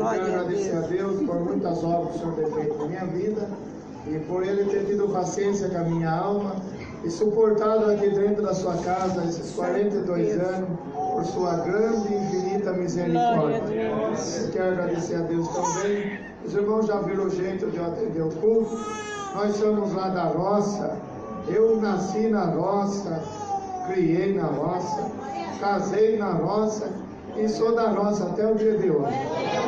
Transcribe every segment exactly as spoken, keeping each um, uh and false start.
quero agradecer a Deus por muitas obras que o Senhor tem feito na minha vida e por Ele ter tido paciência com a minha alma e suportado aqui dentro da sua casa esses quarenta e dois anos por sua grande e infinita misericórdia. Eu quero agradecer a Deus também. Os irmãos já viram o jeito de eu atender o culto. Nós somos lá da roça. Eu nasci na roça, criei na roça, casei na roça e sou da roça até o dia de hoje.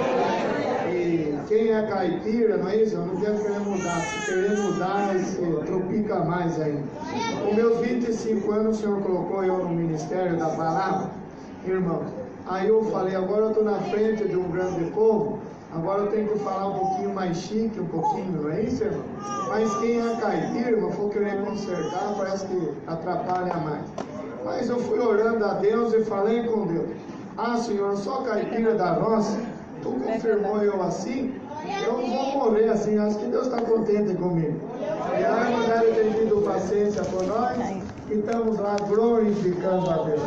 E quem é caipira, não é isso? Eu não quero querer mudar. Se querer mudar, se tropica mais ainda. Com meus vinte e cinco anos, o Senhor colocou eu no ministério da palavra, irmão. Aí eu falei, agora eu estou na frente de um grande povo, agora eu tenho que falar um pouquinho mais chique, um pouquinho, não é isso, irmão? Mas quem é caipira, irmão, for querer consertar, parece que atrapalha mais. Mas eu fui orando a Deus e falei com Deus. Ah, Senhor, eu sou caipira da roça, Tu confirmou eu assim, eu não vou morrer assim, acho que Deus está contente comigo. E a irmã deve ter tido paciência por nós, e estamos lá glorificando a Deus.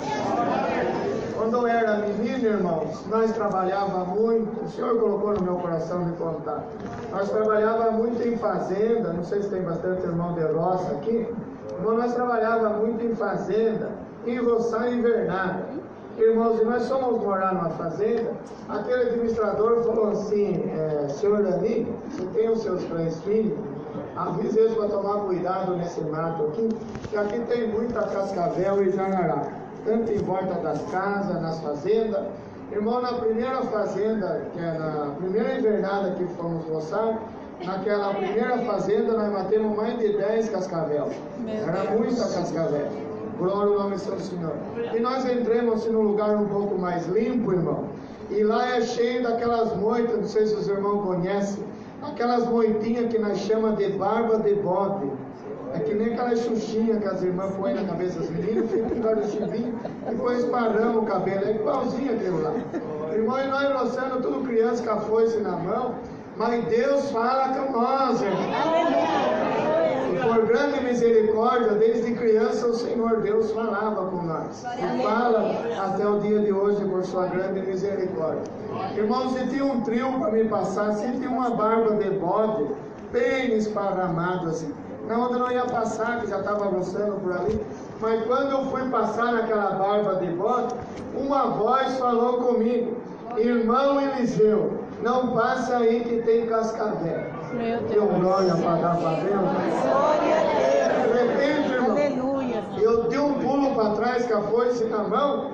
Quando eu era menino, irmãos, nós trabalhávamos muito, o Senhor colocou no meu coração de contar, nós trabalhávamos muito em fazenda, não sei se tem bastante irmão de roça aqui, mas nós trabalhávamos muito em fazenda, em roçar invernada. Irmãos, e nós fomos morar numa fazenda, aquele administrador falou assim, é, senhor Dani, você tem os seus três filhos, avise eles para tomar cuidado nesse mato aqui, que aqui tem muita cascavel e jararaca, tanto em volta das casas, nas fazendas. Irmão, na primeira fazenda, que é na primeira invernada que fomos roçar, naquela primeira fazenda nós matemos mais de dez cascavel, era muita cascavel. Glória ao nome do Senhor. E nós entramos assim, num lugar um pouco mais limpo, irmão. E lá é cheio daquelas moitas, não sei se os irmãos conhecem, aquelas moitinhas que nós chamamos de barba de bode. É que nem aquelas xuxinhas que as irmãs põem na cabeça das meninas, fica um lugar de chivinho, e depois esparramos o cabelo. É igualzinho aquilo lá. Irmão, e nós roçando tudo criança com a foice na mão, mas Deus fala com nós, irmão. Por grande misericórdia, desde criança o Senhor Deus falava com nós. E fala até o dia de hoje por sua grande misericórdia. Irmãos, se tinha um trio para me passar, se tinha uma barba de bode, bem esparramado assim. Na onde eu não ia passar, que já estava roçando por ali. Mas quando eu fui passar naquela barba de bode, uma voz falou comigo. Irmão Eliseu, não passa aí que tem cascavel. Meu Deus. Eu glória para dar para Deus. Glória a Deus. De repente, irmão, aleluia. Eu dei um pulo para trás com a foice na mão.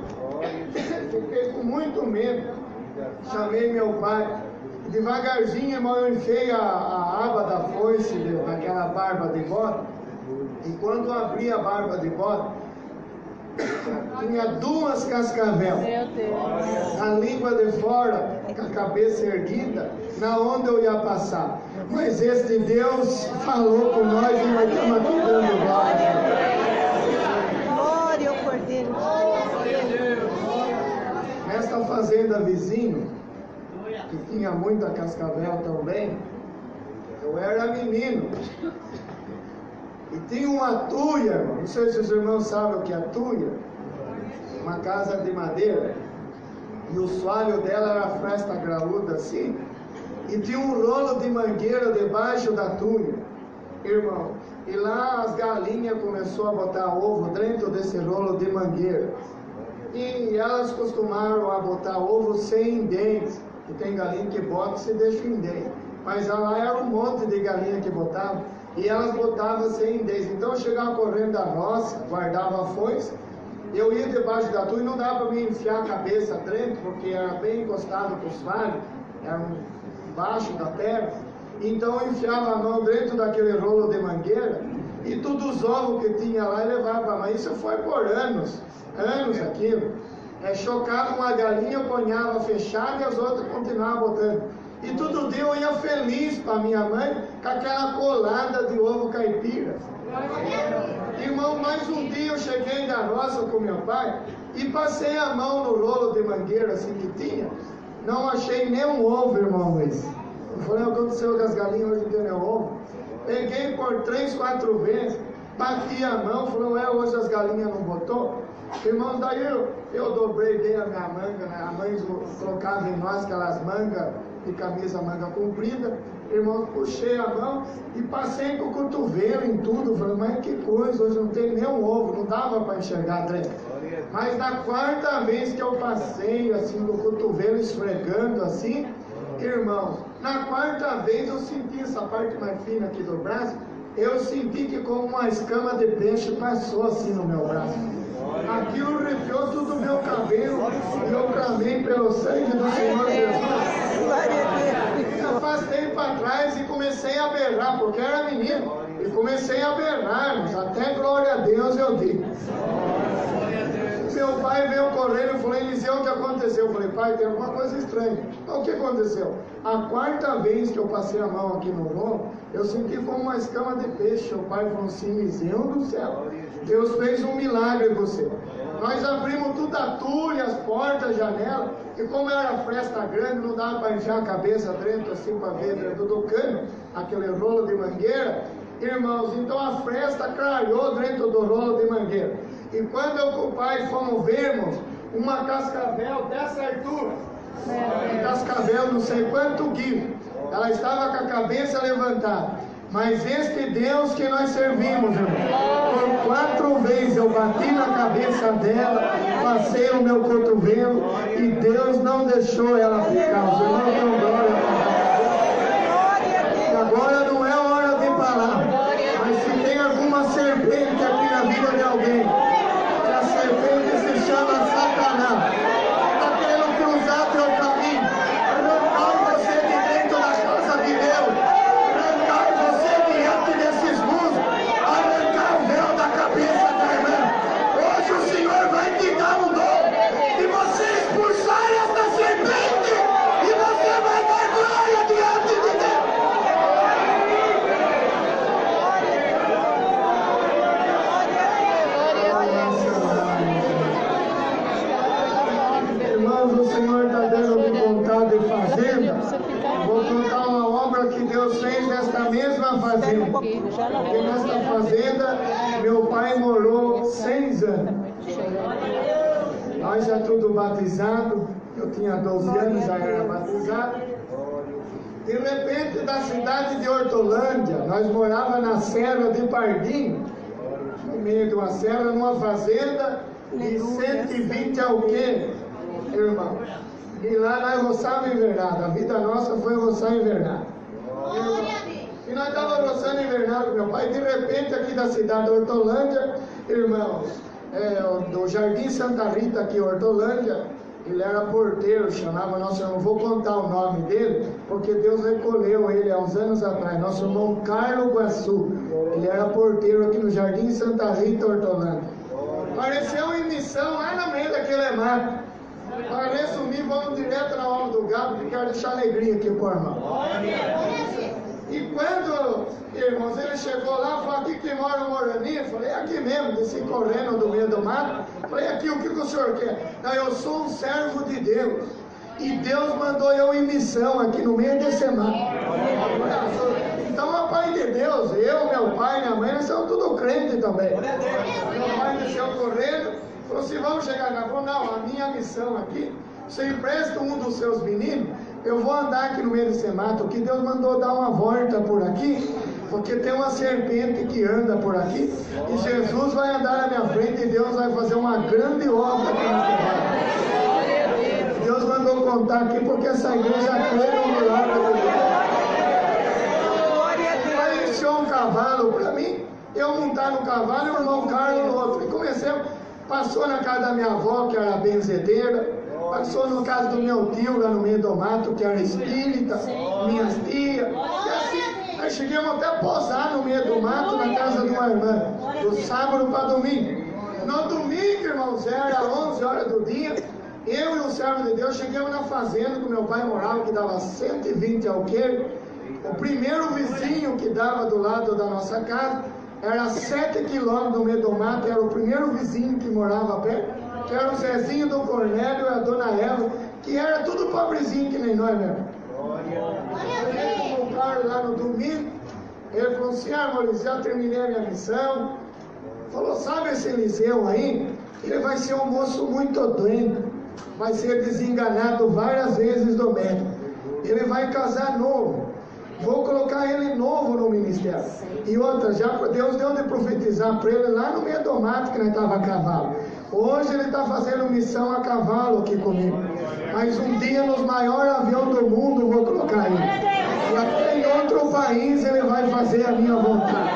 Fiquei com muito medo. Chamei meu pai. Devagarzinho, irmão, eu enfiei a, a aba da foice naquela barba de bode. E quando eu abri a barba de bode, tinha duas cascavel, a língua de fora, com a cabeça erguida, na onde eu ia passar. Mas este Deus falou com nós e nós estamos aqui dando glória. Glória ao Cordeiro. Nesta fazenda vizinha, que tinha muita cascavel também, eu era menino. E tinha uma tuia, irmão. Não sei se os irmãos sabem o que é tuia. Uma casa de madeira. E o soalho dela era fresta graúda assim. E tinha um rolo de mangueira debaixo da tuia, irmão. E lá as galinhas começaram a botar ovo dentro desse rolo de mangueira. E elas costumaram a botar ovo sem dentes. E tem galinha que bota e se deixa em dente. Mas lá era um monte de galinha que botava. E elas botavam sem dentes. Então eu chegava correndo da roça, guardava a foice. Eu ia debaixo da tuia e não dava para me enfiar a cabeça dentro, porque era bem encostado para os vales, era embaixo da terra. Então eu enfiava a mão dentro daquele rolo de mangueira e todos os ovos que tinha lá eu levava. Mas isso foi por anos, anos aquilo. É, chocava uma galinha, ponhava fechada e as outras continuavam botando. E todo dia eu ia feliz para minha mãe com aquela colada de ovo caipira. Irmão, mais um dia eu cheguei da roça com meu pai e passei a mão no rolo de mangueira assim que tinha. Não achei nem um ovo, irmão Luiz. Eu falei, aconteceu com as galinhas hoje em dia, não é ovo. Peguei por três, quatro vezes, bati a mão, falou, é, hoje as galinhas não botou. Irmão, daí eu, eu dobrei bem a minha manga, né? A mãe colocava em nós aquelas mangas de camisa manga comprida. Irmãos, puxei a mão e passei com o cotovelo em tudo. Falei, mas que coisa, hoje não tem nem um ovo, não dava para enxergar atrás. Mas na quarta vez que eu passei, assim, com o cotovelo esfregando, assim, irmãos, na quarta vez eu senti essa parte mais fina aqui do braço, eu senti que como uma escama de peixe passou assim no meu braço. Aquilo arrepiou todo o meu cabelo e eu clamei pelo sangue do Senhor Jesus. Me afastei para trás e comecei a berrar, porque era menino, e comecei a berrar, mas até glória a Deus eu digo. Meu pai veio correndo e falou, Eliseu, o que aconteceu? Eu falei, pai, tem alguma coisa estranha. Então, o que aconteceu? A quarta vez que eu passei a mão aqui no lombo, eu senti como uma escama de peixe. O pai falou assim, Eliseu do céu, Deus fez um milagre em você. Nós abrimos tudo a tulha, as portas, janela, e como era fresta grande, não dava para enfiar a cabeça dentro, assim, para ver dentro do cano, aquele rolo de mangueira. Irmãos, então a fresta clareou dentro do rolo de mangueira. E quando eu com o pai fomos vermos uma cascavel dessa altura, uma cascavel não sei quanto guio, ela estava com a cabeça levantada. Mas este Deus que nós servimos, irmão, por quatro vezes eu bati na cabeça dela, passei o meu cotovelo e Deus não deixou ela ficar. Os irmãos dão glória a Deus. E agora não é hora de parar, mas se tem alguma serpente aqui na vida de alguém, que a serpente se chama Satanás, está querendo cruzar teu caminho, arrancar você de dentro da casa de Deus, arrancar você diante desses musgos, arrancar o véu da cabeça da irmã. Hoje o Senhor vai te dar um dom de você expulsar esta serpente e você vai dar glória diante de Deus. Irmãos, o Senhor está dando de contar de fazenda. Vou contar uma obra que Deus fez nesta mesma fazenda. Porque nesta fazenda meu pai morou seis anos. Nós já tudo batizado. Eu tinha doze anos, já era batizado. De repente, da cidade de Hortolândia, nós morávamos na Serra de Pardinho, no meio de uma serra, numa fazenda de cento e vinte alqueires, irmão. E lá nós roçávamos invernada. A vida nossa foi roçar invernada. E nós estávamos roçando invernada com meu pai. De repente, aqui da cidade de Hortolândia, irmãos, é, do Jardim Santa Rita, aqui em Hortolândia, ele era porteiro, chamava nosso irmão, vou contar o nome dele, porque Deus recolheu ele há uns anos atrás, nosso irmão Carlos Guaçu. Ele era porteiro aqui no Jardim Santa Rita, Hortolândia. Apareceu em missão lá no meio daquele mato. Para resumir, vamos direto na aula do gado, porque quero deixar alegria aqui para o irmão. E quando, irmãos, ele chegou lá, falou, aqui que mora o Moraninho, falei, aqui mesmo, desci correndo do meio do mato, falei, aqui, o que, que o senhor quer? Não, eu sou um servo de Deus, e Deus mandou eu em missão aqui no meio desse mato. Então, a pai de Deus, eu, meu pai, minha mãe, nós somos tudo crente também. Meu pai desceu correndo, falou assim, vamos chegar na rua? Não, a minha missão aqui, você empresta um dos seus meninos, eu vou andar aqui no meio desse mato, que Deus mandou dar uma volta por aqui, porque tem uma serpente que anda por aqui, e Jesus vai andar na minha frente, e Deus vai fazer uma grande obra aqui nesse mato. Deus mandou contar aqui, porque essa igreja crê no milagre de Deus. Aí encheu um cavalo para mim, eu montar no cavalo e o irmão Carlos no outro, e comecei, passou na casa da minha avó, que era benzedeira, passou no caso do meu tio lá no meio do mato, que era espírita, minhas tias, e assim, nós chegamos até a posar no meio do mato, na casa de uma irmã, do sábado para domingo. No domingo, irmãos, era onze horas do dia, eu e o servo de Deus chegamos na fazenda que meu pai morava, que dava cento e vinte alqueires. O primeiro vizinho que dava do lado da nossa casa, era sete quilômetros no meio do mato, era o primeiro vizinho que morava perto, que era o Zezinho do Cornélio e a Dona Eva, que era tudo pobrezinho que nem nós mesmo. Eles voltaram lá no domingo, ele falou assim, ah, Maurício, já terminei a minha missão. Falou, sabe esse Eliseu aí? Ele vai ser um moço muito doente, vai ser desenganado várias vezes do médico. Ele vai vai casar novo. Vou colocar ele novo no ministério. E outra, já Deus deu de profetizar para ele lá no meio do mato que ele estava a cavalo. Hoje ele está fazendo missão a cavalo aqui comigo. Mas um dia nos maiores aviões do mundo eu vou colocar ele. E até em outro país ele vai fazer a minha vontade.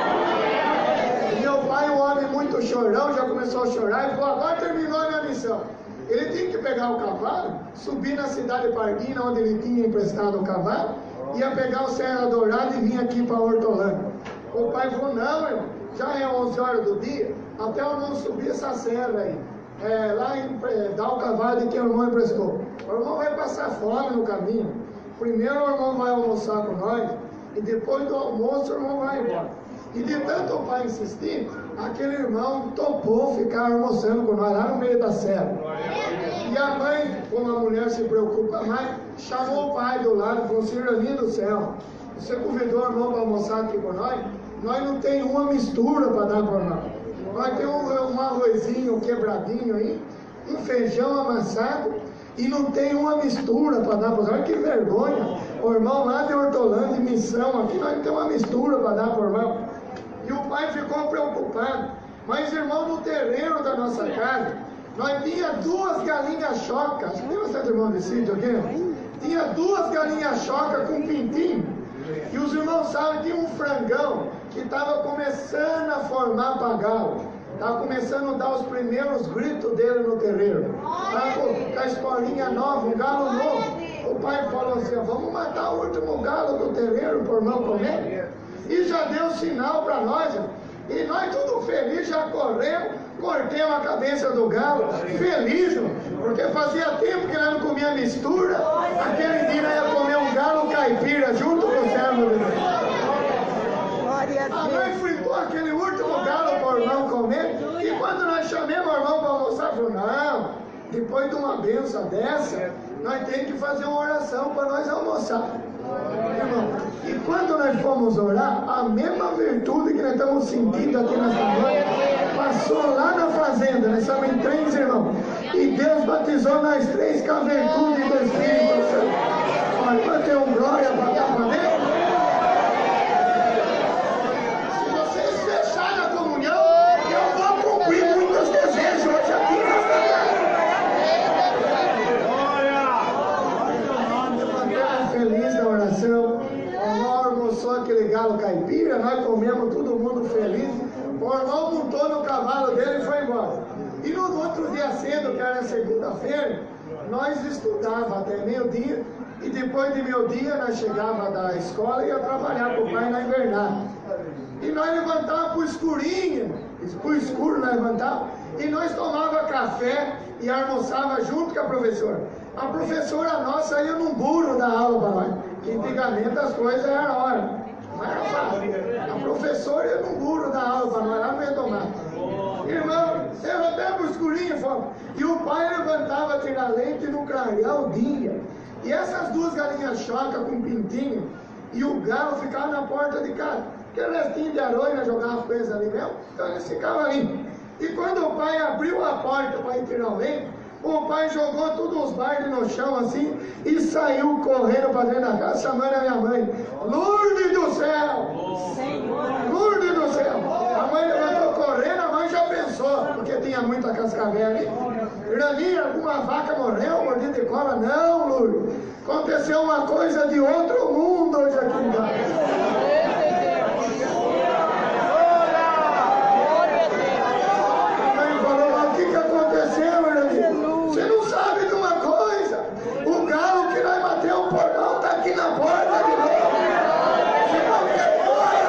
E meu pai, um homem muito chorão, já começou a chorar e falou, agora terminou a minha missão. Ele tinha que pegar o cavalo, subir na cidade de Pardina, onde ele tinha emprestado o cavalo, ia pegar o Serra Dourada e vir aqui para Hortolândia. O pai falou, não, irmão, já é onze horas do dia, até eu não subir essa serra aí, é, lá em, é, dar o cavalo de quem o irmão emprestou. O irmão vai passar fome no caminho. Primeiro o irmão vai almoçar com nós, e depois do almoço o irmão vai embora. E de tanto o pai insistir, aquele irmão topou ficar almoçando com nós lá no meio da serra. E a mãe, como a mulher se preocupa mais, chamou o pai do lado e falou, Cirani do céu, você convidou o irmão para almoçar aqui com nós? Nós não tem uma mistura para dar para nós. Nós temos um, um arrozinho quebradinho aí, um feijão amassado, e não tem uma mistura para dar para nós. Olha que vergonha. O irmão lá de Hortolândia, de missão, aqui nós não temos uma mistura para dar para o irmão. E o pai ficou preocupado. Mas, irmão, no terreno da nossa casa, nós tinha duas galinhas chocas. Tem bastante irmão de sítio aqui? Tinha duas galinhas chocas com pintinho. E os irmãos sabem, tinha um frangão que estava começando a formar pagalo. Estava começando a dar os primeiros gritos dele no terreiro. Estava com a escolinha nova, um galo novo. O pai falou assim, vamos matar o último galo do terreiro para o irmão comer. E já deu sinal para nós. E nós tudo felizes, já corremos, cortemos a cabeça do galo, felizes, porque fazia tempo que nós não comia mistura. Aquele dia nós ia comer um galo caipira junto com o servo de Deus. A mãe fritou aquele último galo para o irmão comer, e quando nós chamamos o irmão para almoçar, falou, não, depois de uma benção dessa, nós temos que fazer uma oração para nós almoçar. Irmão, e quando nós fomos orar, a mesma virtude que nós estamos sentindo aqui nessa noite, passou lá na fazenda, nós estamos em três irmãos, e Deus batizou nós três com a virtude do Espírito Santo. Olha, vai ter um glória para dar para Deus. Se vocês fecharem a comunhão, eu vou cumprir muitos desejos hoje aqui nessa casa. Feliz da oração, o irmão almoçou aquele galo caipira, nós comemos todo mundo feliz. O irmão montou no cavalo dele e foi embora. E no outro dia cedo, que era segunda-feira, nós estudávamos até meio-dia, e depois de meio-dia nós chegávamos da escola e ia trabalhar com o pai na invernada. E nós levantávamos para o escurinho, para o escuro nós levantávamos, e nós tomávamos café e almoçava junto com a professora. A professora nossa ia num burro dar aula para nós. Antigamente as coisas eram hora. Não era fácil. A professora ia num burro dar aula para nós, lá no meio do mato. Irmão, levantava para o escurinho, fomos. E o pai levantava a tirar leite no clarear o dia. E essas duas galinhas chocas com pintinho, e o galo ficava na porta de casa. Aquele restinho de aroina jogava com eles ali mesmo, então eles ficavam ali. E quando o pai abriu a porta para ir tirar o leite, o pai jogou todos os baldes no chão assim e saiu correndo para dentro da casa, chamando a minha mãe. Lourdes do céu! Lourdes do céu! A mãe levantou correndo, a mãe já pensou, porque tinha muita cascavel ali. Irani, alguma vaca morreu, mordida de cobra? Não, Lourdes. Aconteceu uma coisa de outro mundo hoje aqui em casa. Você não sabe de uma coisa? O galo que nós batemos o portão está aqui na porta de novo. Você não quer glória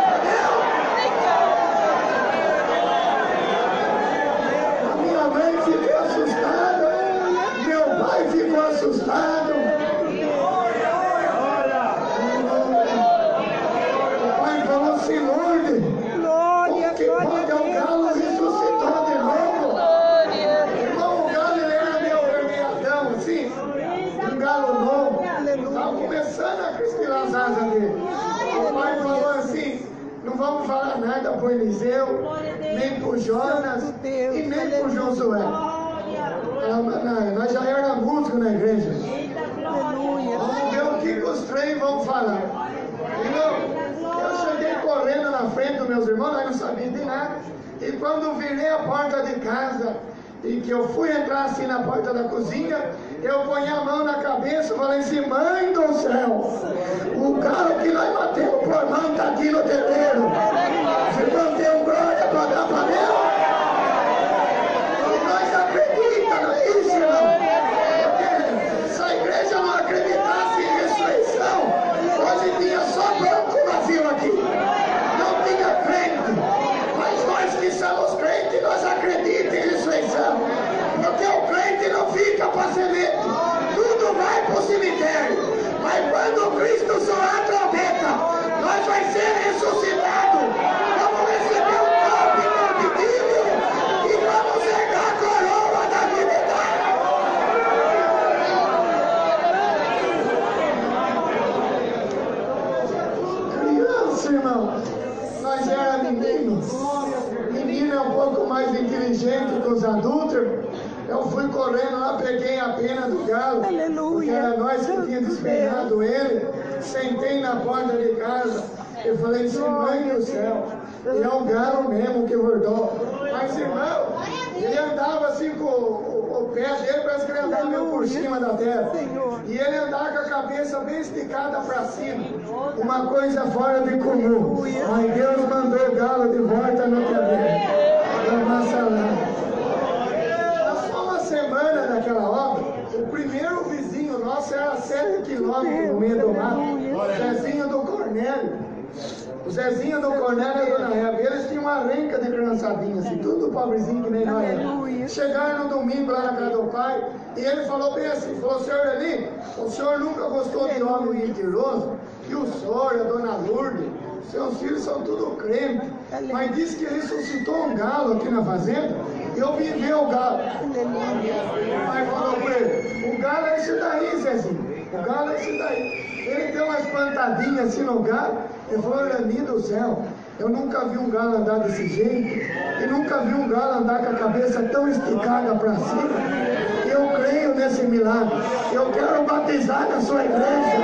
para Deus? A minha mãe ficou assustada, meu pai ficou assustado. O pai falou assim, Lourdes, o que pode é o galo ressuscitou de novo? Galo novo, estava começando a crispilar as asas dele. O pai falou assim, não vamos falar nada para o Eliseu, nem para o Jonas e nem para o Josué. Nós já éramos músicos na igreja. Vamos ver o que os creem vão falar. Irmão, eu cheguei correndo na frente dos meus irmãos, eu não sabia de nada. E quando virei a porta de casa, e que eu fui entrar assim na porta da cozinha, eu ponho a mão na cabeça e falei assim: mãe do céu, o galo que nós batemos por mão está aqui no terreiro. Se não tem um glória para dar para Deus, e nós acreditamos, não é isso, irmão? Porque se a igreja não acreditasse em ressurreição, hoje tinha só banco vazio aqui, não tinha crente. Mas nós que somos crentes, nós acreditamos em ressurreição, porque o crente não fica para semente, tudo vai para o cemitério. Mas quando Cristo soar a trombeta, nós vai ser ressuscitados, vamos receber o corpo incorruptível e vamos pegar a coroa da divindade. Criança, irmão, nós éramos meninos. Menino é um pouco mais inteligente que os adultos, irmão. Eu fui correndo lá, peguei a pena do galo, Aleluia. porque era nós que tínhamos despenhado ele, sentei na porta de casa e falei assim: mãe do céu, e é o galo mesmo que bordou. Mas, irmão, ele andava assim com o, o, o pé dele, parece que ele andava meio por cima da terra, e ele andava com a cabeça bem esticada para cima, uma coisa fora de comum. Mas Deus mandou o galo de volta no terreno, na nossa lá. Semana daquela obra, o primeiro vizinho nosso era a sete quilômetros no meio do mato, o Zezinho do Cornélio. O Zezinho do Cornélio e a Dona Eva, eles tinham uma renca de criançadinha, assim, tudo pobrezinho que nem nós. Chegaram no domingo lá na casa do pai, e ele falou bem assim, falou: senhor Eli, o senhor nunca gostou de homem mentiroso, que o senhor, a Dona Lourdes, seus filhos são tudo crentes, mas disse que ressuscitou um galo aqui na fazenda, e eu vim ver o galo. O pai falou para ele: o galo é esse daí, Zezinho, o galo é esse daí. Ele deu uma espantadinha assim no galo, e falou: Rani do céu, eu nunca vi um galo andar desse jeito, e nunca vi um galo andar com a cabeça tão esticada para cima. Eu creio nesse milagre, eu quero batizar na sua igreja.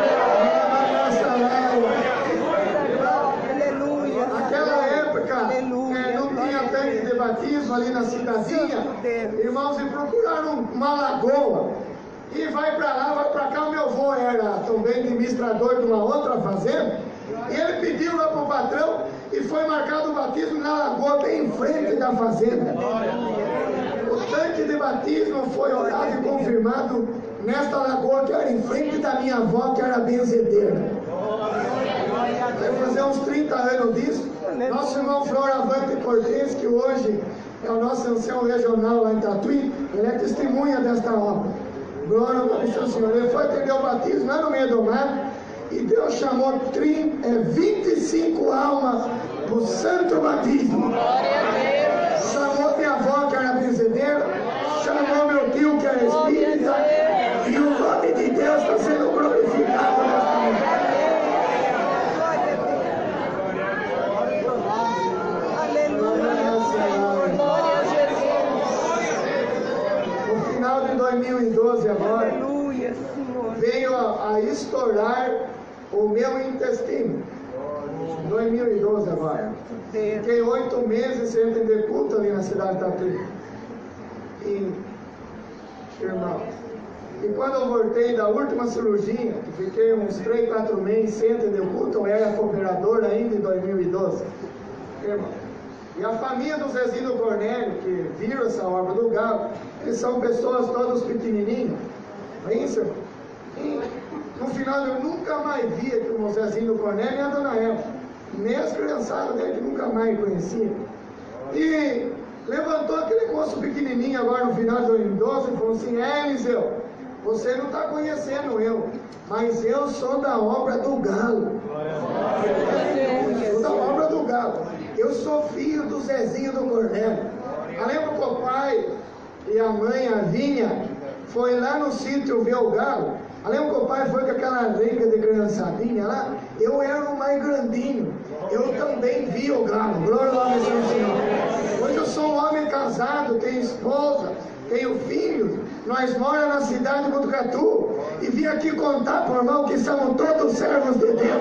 Naquela época, é, não tinha tanque de batismo ali na cidadezinha, irmãos, e procuraram uma lagoa, e vai para lá, vai para cá. O meu avô era também administrador de uma outra fazenda, e ele pediu lá para o patrão, e foi marcado o batismo na lagoa, bem em frente da fazenda. O tanque de batismo foi orado e confirmado nesta lagoa que era em frente da minha avó, que era benzedeira. Vai fazer uns trinta anos disso. Nosso irmão Floravante Cortez, que hoje é o nosso ancião regional lá em Tatuí, ele é testemunha desta obra. Glória ao Senhor. Ele foi atender o batismo lá no meio do mar, e Deus chamou trinta, é, vinte e cinco almas para o santo batismo. Chamou minha avó, que era benzedeira, chamou meu tio, que era espírita, e o nome de Deus está sendo glorificado nesta manhã. No final de dois mil e doze agora, veio a, a estourar o meu intestino. dois mil e doze agora. Fiquei oito meses sem atender culto ali na cidade de Tatuí. E, irmão, e quando eu voltei da última cirurgia, fiquei uns três, quatro meses sem atender culto, eu era cooperador ainda em dois mil e doze. Irmão, e a família do Zezinho do Cornélio, que viram essa obra do galo, eles são pessoas todas pequenininhas. É isso, irmão? E no final eu nunca mais via que o Zezinho do Cornélio e a Dona Eva, nem as criançadas dele que nunca mais conhecia. E levantou aquele moço pequenininho agora no final de dois mil e doze e falou assim: é, Eliseu, você não está conhecendo eu, mas eu sou da obra do galo. Eu sou da obra do galo. Eu sou filho do Zezinho do Cornélio. Eu lembro que o pai e a mãe, a Vinha, foi lá no sítio ver o galo. Eu lembro que o pai foi com aquela renca de criançadinha lá. Eu era o mais grandinho. Eu também vi o galo. Glória ao nome do Senhor. Hoje eu sou um homem casado, tenho esposa, tenho filhos. Nós moramos na cidade de Botucatu. e vim aqui contar para o irmão que somos todos servos de Deus.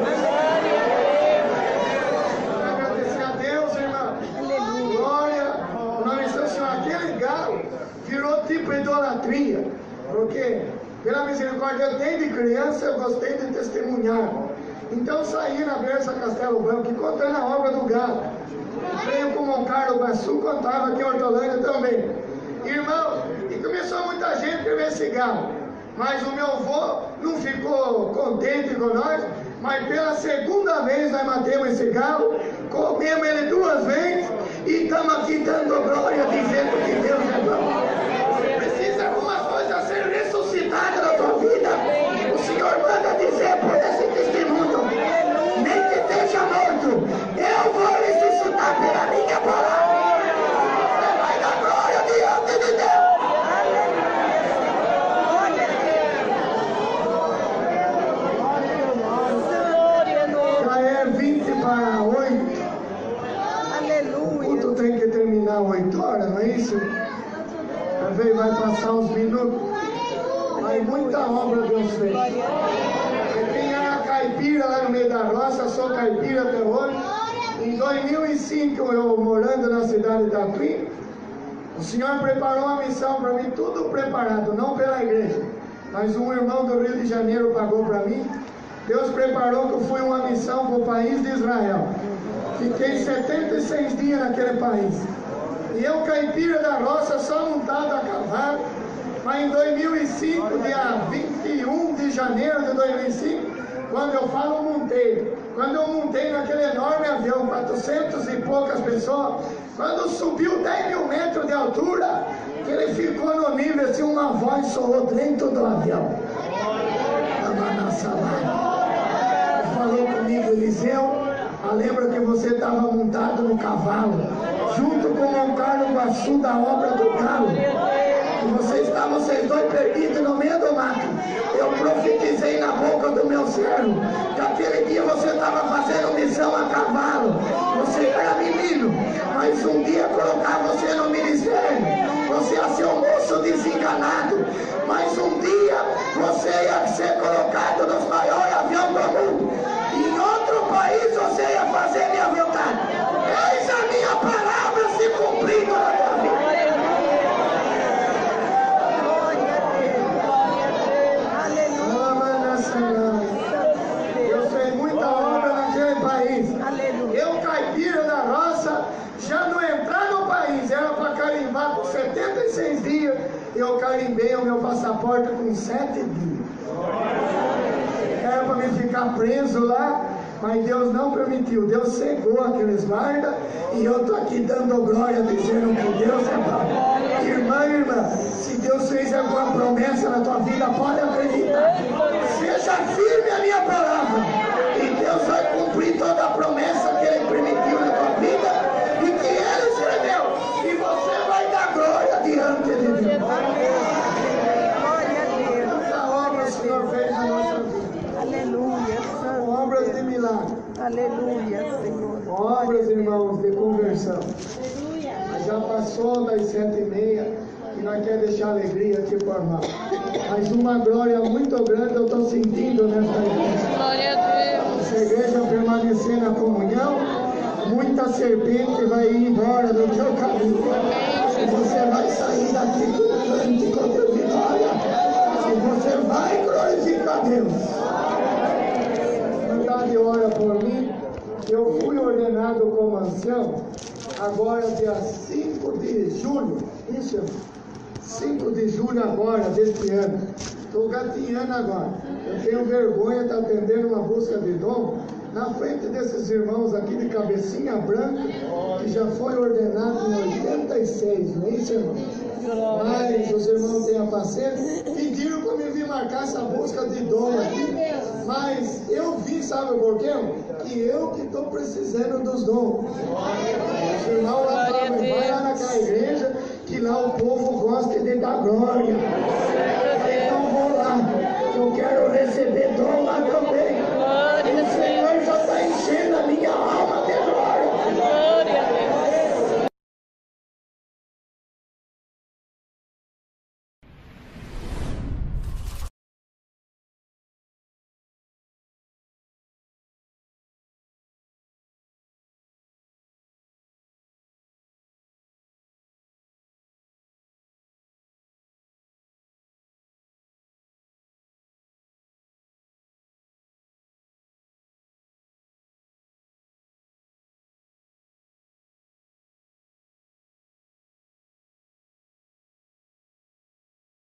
Agradecer a Deus, irmão. Glória, o nome do Senhor. Aquele galo virou tipo idolatria, porque pela misericórdia eu tenho de criança, eu gostei de testemunhar. Então saí na Berça Castelo Branco e contando a obra do galo. Veio com o Moncarlo Guaçu, contava aqui em Hortolândia também. Irmão, e começou muita gente a ver esse galo. Mas o meu avô não ficou contente com nós, mas pela segunda vez nós matemos esse galo, comemos ele duas vezes e estamos aqui dando glória, dizendo que Deus é bom. Precisa alguma coisa ser ressuscitada na tua vida. O Senhor manda dizer por esse testemunho, nem que esteja morto, eu vou ressuscitar pela minha palavra. Você vai dar glória diante de Deus. Já é vinte para oito. O culto tem que terminar oito horas, não é isso? Talvez vai passar uns minutos. Mas muita obra Deus fez. Quem era caipira lá no meio da roça, sou caipira até hoje. Em dois mil e cinco, eu morando na cidade de Tatuí, o Senhor preparou uma missão para mim, tudo preparado, não pela igreja, mas um irmão do Rio de Janeiro pagou para mim. Deus preparou que eu fui uma missão para o país de Israel. Fiquei setenta e seis dias naquele país. E eu, caipira da roça, só montado a cavalo. Mas em dois mil e cinco, dia vinte e um de janeiro de dois mil e cinco, quando eu falo montei, quando eu montei naquele enorme avião, quatrocentas e poucas pessoas, quando subiu dez mil metros de altura, que ele ficou no nível assim, uma voz soou dentro do avião. Falou comigo, Eliseu, lembra que você estava montado no cavalo, junto com o Moncarlo Guaçu da obra do galo. E vocês estavam, vocês dois perdidos no meio do mato. Eu profetizei na boca do meu servo que aquele dia você estava fazendo missão a cavalo. Você era menino, mas um dia colocar você no ministério. Você ia ser um moço desenganado, mas um dia você ia ser colocado nos maiores aviões do mundo. E em outro país você ia fazer minha vontade. Eis a minha palavra se cumprindo na tua vida. Deus fez muita obra naquele país. Eu, caipira da roça, já não entrar no país, era para carimbar com setenta e seis dias. Eu carimbei o meu passaporte com sete dias. Era para me ficar preso lá, mas Deus não permitiu. Deus cegou aqueles guardas e eu estou aqui dando glória, dizendo que Deus é bom. Irmã, irmã, se Deus fez alguma promessa na tua vida, pode acreditar. Seja firme a minha palavra e Deus vai cumprir toda a promessa que Ele permitiu na tua vida e que Ele escreveu. E você vai dar glória diante de Deus. Essa obra o Senhor fez na nossa vida. Aleluia, Santo. Obras de milagre. Aleluia, Senhor. Obras, irmãos, de conversão. Já passou das sete e meia e nós queremos deixar alegria aqui para o irmão. Mas uma glória muito grande eu estou sentindo nesta igreja. Glória a Deus. Essa igreja permanecer na comunhão, muita serpente vai ir embora do teu caminho. E você vai sair daqui com um cântico de vitória. E você vai glorificar Deus. Verdade, ora por mim. Eu fui ordenado como ancião agora dia cinco de julho. Isso, cinco de julho agora, deste ano. Estou gatinhando agora. Eu tenho vergonha de estar atendendo uma busca de dom na frente desses irmãos aqui de cabecinha branca, que já foi ordenado em oitenta e seis, não é isso, irmão? Mas os irmãos tenham paciência, pediram para me vir marcar essa busca de dom aqui, mas eu vi, sabe por quê? Que eu que estou precisando dos dons. Os irmãos lá falam, vai lá naquela igreja, que lá o povo gosta de dar glória. Então vou lá, eu quero receber dom lá também.